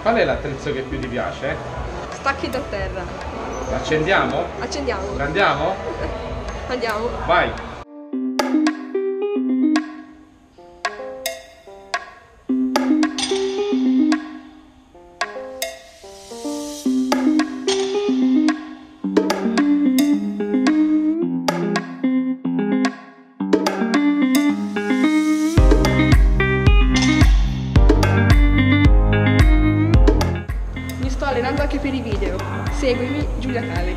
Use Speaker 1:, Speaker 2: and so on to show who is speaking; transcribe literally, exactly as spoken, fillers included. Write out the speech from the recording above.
Speaker 1: Qual è l'attrezzo che più ti piace?
Speaker 2: Stacchi da terra.
Speaker 1: Accendiamo?
Speaker 2: Accendiamo.
Speaker 1: Andiamo?
Speaker 2: Andiamo.
Speaker 1: Vai!
Speaker 2: Mi sto allenando anche per i video. Seguimi, Giulia Cale.